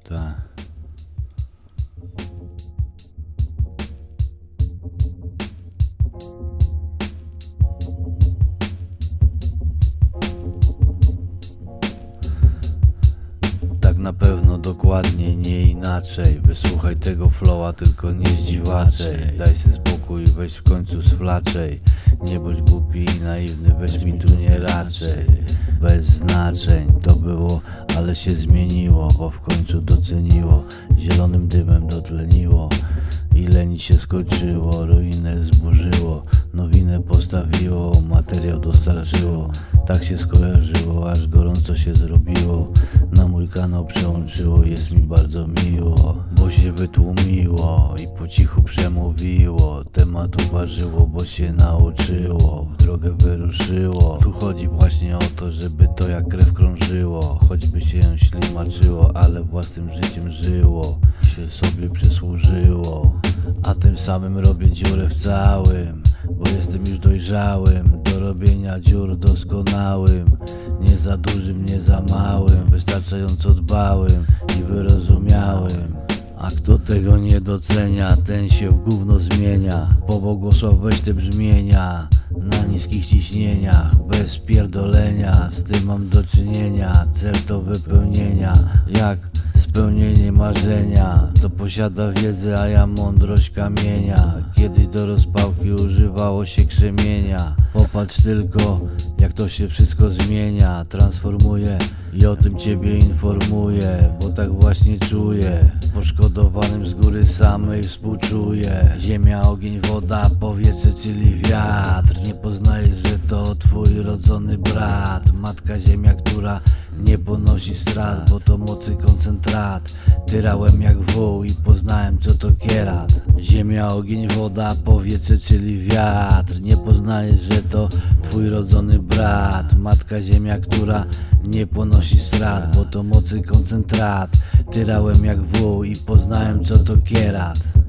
Tak. Tak na pewno, dokładnie, nie inaczej. Wysłuchaj tego flowa, tylko nie zdziwaczej. Daj se spokój, weź w końcu sflaczej. Nie bądź głupi i naiwny, weź mi tu nie raczej. Bez znaczeń to było, ale się zmieniło, bo w końcu doceniło. Zielonym dymem dotleniło i leni się skończyło. Ruinę zburzyło, nowinę postawiło, materiał dostarczyło. Tak się skojarzyło, aż gorąco się zrobiło. Na mój kanał przełączyło, jest mi bardzo miło, bo się wytłumiło i po cichu przemówiło. Temat uważyło, bo się nauczyło, w drogę wyruszyło. Tu chodzi właśnie o to, żeby to jak krew krążyło. Choćby się ślimaczyło, ale własnym życiem żyło, się sobie przysłużyło. A tym samym robię dziurę w całym, bo jestem już dojrzałym do robienia dziur doskonałym. Nie za dużym, nie za małym, wystarczająco dbałym i wyrozumiałym. A kto tego nie docenia, ten się w gówno zmienia. Pobłogosław weź te brzmienia na niskich ciśnieniach, bez pierdolenia. Z tym mam do czynienia, cel do wypełnienia. Jak spełnienie marzenia, to posiada wiedzę, a ja mądrość kamienia. Kiedyś do rozpałki używało się krzemienia. Popatrz tylko, jak to się wszystko zmienia, transformuje i o tym ciebie informuję, bo tak właśnie czuję. Poszkodowanym z góry samej współczuję. Ziemia, ogień, woda, powietrze, czyli wiatr. Nie poznajesz, że to twój rodzony brat. Matka ziemia, która nie ponosi strat, bo to mocy koncentrat. Tyrałem jak wół i poznałem, co to kierat. Ziemia, ogień, woda, powietrze, czyli wiatr. Nie poznajesz, że to twój rodzony brat. Matka ziemia, która nie ponosi strat, bo to mocy koncentrat. Tyrałem jak wół i poznałem, co to kierat.